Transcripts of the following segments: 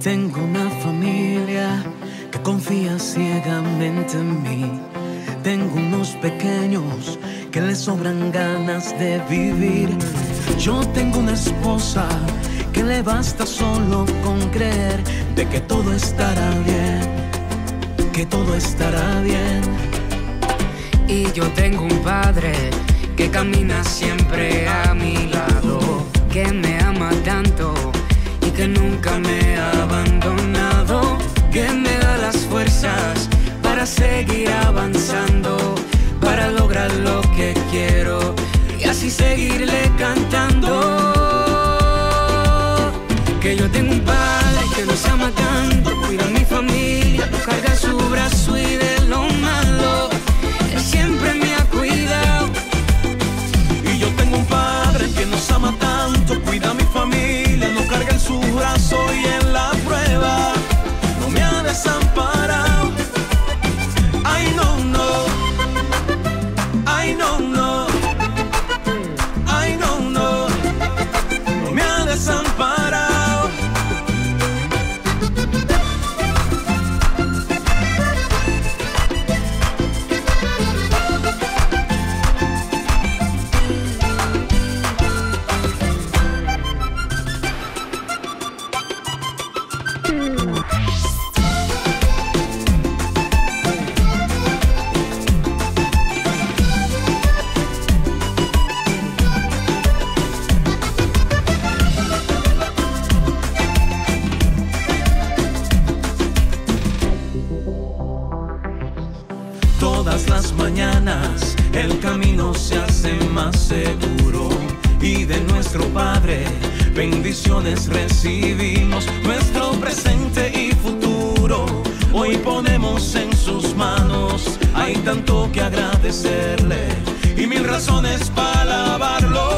Tengo una familia que confía ciegamente en mí. Tengo unos pequeños que les sobran ganas de vivir. Yo tengo una esposa que le basta solo con creer de que todo estará bien, que todo estará bien. Y yo tengo un padre que camina siempre a mi lado, que me ama tanto y que nunca me ha abandonado, que me da las fuerzas para seguir avanzando, para lograr lo que quiero y así seguirle cantando. Que yo tengo un padre que nos ama tanto, cuida a mi familia, no carga su brazo y de lo malo él siempre me ha cuidado. Y yo tengo un padre que nos ama tanto, cuida a mi familia, no carga en su brazo y en la prueba no me ha desamparado. Ay, no, no. Ay, no, no. Ay, no, no. No me ha desamparado. Todas las mañanas el camino se hace más seguro y de nuestro Padre bendiciones recibimos. Nuestro presente y futuro hoy ponemos en sus manos. Hay tanto que agradecerle y mil razones para alabarlo.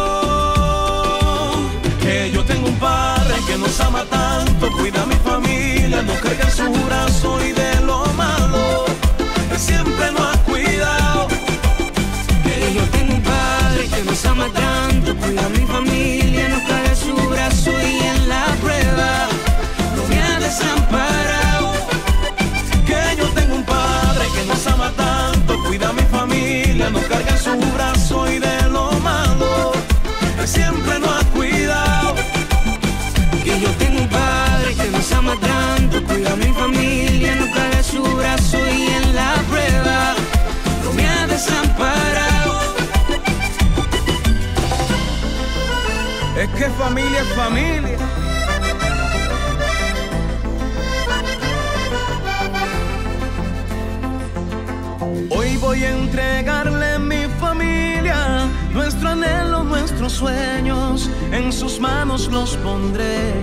Que yo tengo un Padre que nos ama tanto, cuida a mi familia, no carga en su brazo y de lo malo él siempre nos ha cuidado. Que yo tengo un padre que nos ama tanto, cuida a mi familia, no carga su brazo y en la prueba no me ha desamparado. Que yo tengo un padre que nos ama tanto, cuida a mi familia, no carga en su brazo y de lo malo él siempre nos ha cuidado. Que yo tengo un padre que nos ama tanto, cuida a mi familia, no carga su brazo y en la prueba no me ha desamparado. Es que familia es familia. Hoy voy a entregarle mi familia, nuestro anhelo, nuestros sueños, en sus manos los pondré.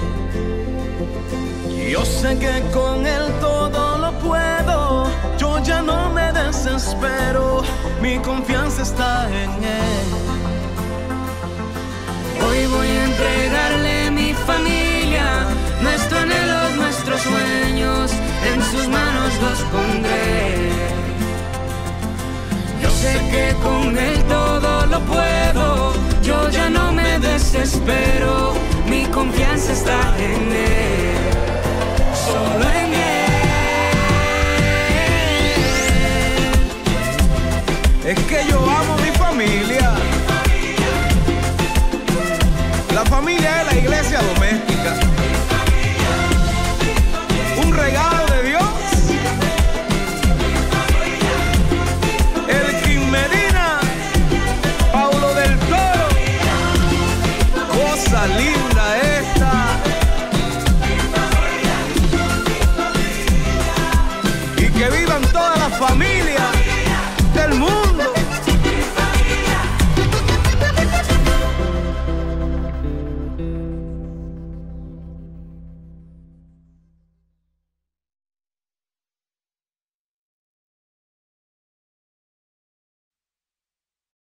Yo sé que con él todo lo puedo, yo ya no me desespero, mi confianza está en él. Hoy voy a entregarle mi familia, nuestro anhelo, nuestros sueños, en sus manos los pondré. Yo sé que con él todo lo puedo, yo ya no me desespero, mi confianza está en él, solo en él. Es que yo amo a mi familia.